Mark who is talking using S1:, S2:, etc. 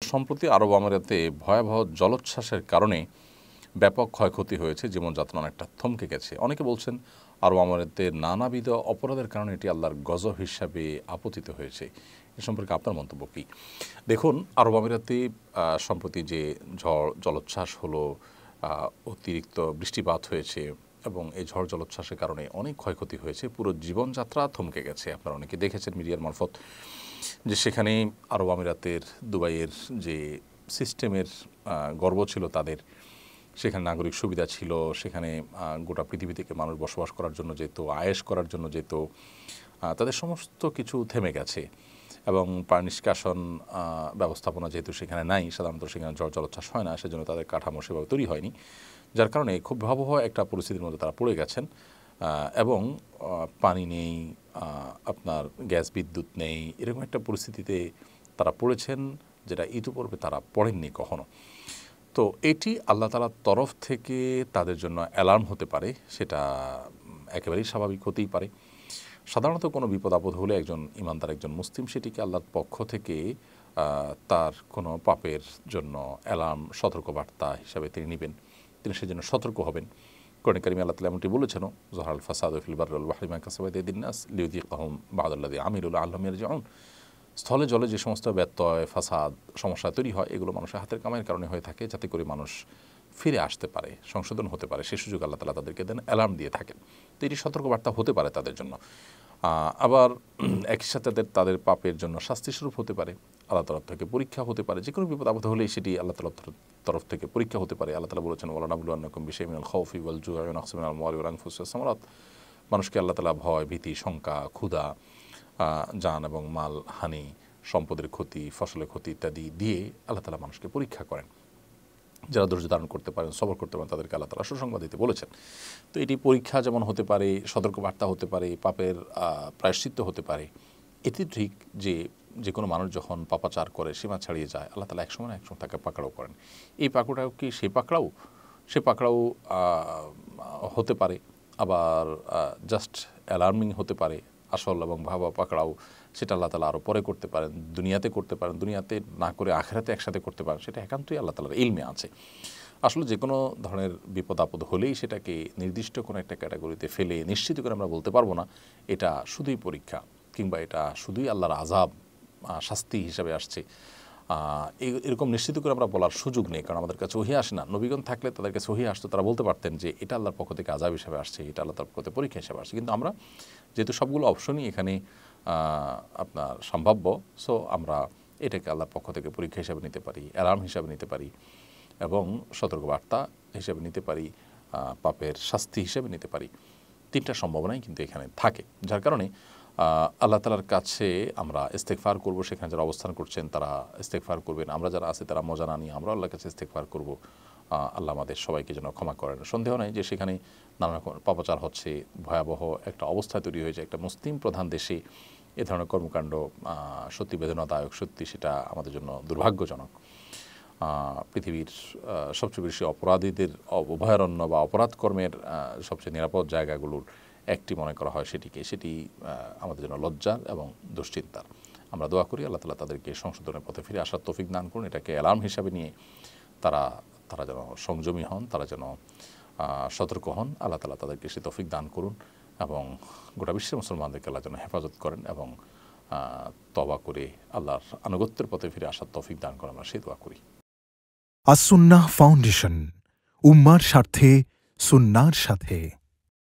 S1: সম্প্রতি আরব আমিরাতে ভয়াবহ জলোচ্ছ্বাসের কারণে ব্যাপক ক্ষয়ক্ষতি হয়েছে, জীবনযাত্রা অনেকটা থমকে গেছে। অনেকে বলছেন আরব আমিরাতের নানাবিধ অপরাধের কারণে এটি আল্লাহর গজব হিসাবে আপতিত হয়েছে। এ সম্পর্কে আপনার মন্তব্য কী? দেখুন, আরব আমিরাতে সম্প্রতি যে ঝড় জলোচ্ছ্বাস হলো, অতিরিক্ত বৃষ্টিপাত হয়েছে এবং এই ঝড় জলোচ্ছ্বাসের কারণে অনেক ক্ষয়ক্ষতি হয়েছে, পুরো জীবনযাত্রা থমকে গেছে। আপনারা অনেকে দেখেছেন মিডিয়ার মারফত যে সেখানে আরব আমিরাতের দুবাইয়ের যে সিস্টেমের গর্ব ছিল তাদের, সেখানে নাগরিক সুবিধা ছিল, সেখানে গোটা পৃথিবী থেকে মানুষ বসবাস করার জন্য যেত, আয়েশ করার জন্য যেত, তাদের সমস্ত কিছু থেমে গেছে। এবং পানি নিষ্কাশন ব্যবস্থাপনা যেহেতু সেখানে নাই, সাধারণত সেখানে ঝড় জলোচ্ছ্বাস হয় না, সেজন্য তাদের কাঠামো সেভাবে তৈরি হয়নি, যার কারণে খুব ভয়াবহ একটা পরিস্থিতির মধ্যে তারা পড়ে গেছেন। এবং পানি নেই, আপনার গ্যাস বিদ্যুৎ নেই, এরকম একটা পরিস্থিতিতে তারা পড়েছেন যেটা ইতিপূর্বে তারা পড়েননি কখনো। তো এটি আল্লাহ তাআলার তরফ থেকে তাদের জন্য অ্যালার্ম হতে পারে, সেটা একেবারেই স্বাভাবিক হতেই পারে। সাধারণত কোনো বিপদ আপদ হলে একজন ইমানদার, একজন মুসলিম, সেটিকে আল্লাহর পক্ষ থেকে তার কোনো পাপের জন্য অ্যালার্ম, সতর্কবার্তা হিসাবে তিনি নেবেন, তিনি সেজন্য সতর্ক হবেন। কোরআনে কারিমে আল্লাহ তাআলা এমনটি বলেছেন, যহরাল ফাসাদু ফিল বাররি ওয়াল বাহরি বিমা কাসাবাত আইদিন নাস লিইয়ুযিকাহুম বা'দাল্লাযী আমিলু লাআল্লাহুম ইয়ারজিউন। স্থলে জলে যে সমস্ত ব্যত্যয়, ফাসাদ, সমস্যা তৈরি হয়, এগুলো মানুষের হাতের কামাইয়ের কারণে হয়ে থাকে, যাতে করে মানুষ ফিরে আসতে পারে, সংশোধন হতে পারে, সে সুযোগ আল্লাহ তাআলা তাদেরকে দেন, অ্যালার্ম দিয়ে থাকেন। তো এটি সতর্কবার্তা হতে পারে তাদের জন্য। আবার একই সাথে তাদের পাপের জন্য শাস্তিস্বরূপ হতে পারে, আল্লাহ তরফ থেকে পরীক্ষা হতে পারে। যে কোনো বিপদ আপদ হলেই সেটি আল্লাহ তাআলার তরফ থেকে পরীক্ষা হতে পারে। আল্লাহ তাআলা বলেছেন, ওয়ালানাবলুওয়ান্নাকুম বিশাইইন মিনাল খাউফি ওয়াল জু'i ওয়া নাকসিন মিনাল আমওয়ালি ওয়াল আনফুসি ওয়াস সামারাত। মানুষকে আল্লাহ তাআলা ভয়, ভীতি, শঙ্কা, ক্ষুধা, জান এবং মাল হানি, সম্পদের ক্ষতি, ফসলের ক্ষতি ইত্যাদি দিয়ে আল্লাহ তাআলা মানুষকে পরীক্ষা করেন। যারা ধৈর্য ধারণ করতে পারেন, সবর করতে পারেন, তাদেরকে আল্লাহ তাআলা সুসংবাদ দিতে বলেছেন। তো এটি পরীক্ষা যেমন হতে পারে, সতর্কবার্তা হতে পারে, পাপের প্রায়শ্চিত্ত হতে পারে। এটি ঠিক যে কোনো মানুষ যখন পাপাচার করে, সীমা ছাড়িয়ে যায়, আল্লাহ তাআলা একসময় তাকে পাকড়াও করেন। এই পাকড়াও কি সে পাকড়াও হতে পারে, আবার জাস্ট অ্যালার্মিং হতে পারে। আসল এবং ভাবা পাকড়াও সেটা আল্লাহ তাআলা আরও পরে করতে পারেন, দুনিয়াতে করতে পারেন, দুনিয়াতে না করে আখিরাতে একসাথে করতে পারেন, সেটা একান্তই আল্লাহ তাআলার ইলমে আছে। আসলে যে কোনো ধরনের বিপদ আপদ হলেই সেটাকে নির্দিষ্ট কোনো একটা ক্যাটাগরিতে ফেলে নিশ্চিত করে আমরা বলতে পারবো না এটা শুধুই পরীক্ষা, কিংবা এটা শুধুই আল্লাহর আযাব, শাস্তি হিসাবে আসছে। এরকম নিশ্চিত করে আমরা বলার সুযোগ নেই, কারণ আমাদের কাছে ওহী আসে না। নবীগণ থাকলে তাদের কাছে ওহী আসতো, তারা বলতে পারতেন যে এটা আল্লাহর পক্ষ থেকে আযাব হিসাবে আসছে, এটা আল্লাহর পক্ষ থেকে পরীক্ষা হিসাবে আসছে। কিন্তু আমরা যেহেতু সবগুলো অপশনই এখানে আপনার সম্ভাব্য, সো আমরা এটাকে আল্লাহর পক্ষ থেকে পরীক্ষা হিসাবে নিতে পারি, অ্যালার্ম হিসাবে নিতে পারি, এবং সতর্কবার্তা হিসেবে নিতে পারি, পাপের শাস্তি হিসেবে নিতে পারি। তিনটা সম্ভাবনাই কিন্তু এখানে থাকে, যার কারণে আল্লাহ তাআলার কাছে আমরা ইস্তেগফার করব। সেখানে যারা অবস্থান করছেন তারা ইস্তেগফার করবেন, আমরা যারা আছি তারা মজা না নিয়ে আমরা আল্লাহর কাছে ইস্তেগফার করব। আল্লাহ আমাদের সবাইকে যেন ক্ষমা করেন। সন্দেহ নাই যে সেখানে নানা রকম পাপাচার হচ্ছে, ভয়াবহ একটা অবস্থা তৈরি হয়েছে। একটা মুসলিম প্রধান দেশে এ ধরনের কর্মকাণ্ড সত্যি বেদনাদায়ক, সত্যি সেটা আমাদের জন্য দুর্ভাগ্যজনক। পৃথিবীর সবচেয়ে বেশি অপরাধীদের অভয়ারণ্য বা অপরাধ কর্মের সবচেয়ে নিরাপদ জায়গাগুলোর একটি মনে করা হয় সেটি আমাদের জন্য লজ্জার এবং দুশ্চিন্তার। আমরা দোয়া করি আল্লাহ তাআলা তাদেরকে সংশোধনের পথে ফিরে আসার তৌফিক দান করুন। এটাকে অ্যালার্ম হিসাবে নিয়ে তারা যেন সংযমী হন, তারা যেন সতর্ক হন। আল্লাহ তাআলা তাদেরকে সে তৌফিক দান করুন এবং গোটা বিশ্বের মুসলমানদেরকে আল্লাহ যেন হেফাজত করেন এবং তওবা করে আল্লাহর আনুগত্যের পথে ফিরে আসার তৌফিক দান করেন, আমরা সেই দোয়া করি।
S2: আস-সুন্নাহ ফাউন্ডেশন, উম্মার স্বার্থে সুন্নাহর সাথে।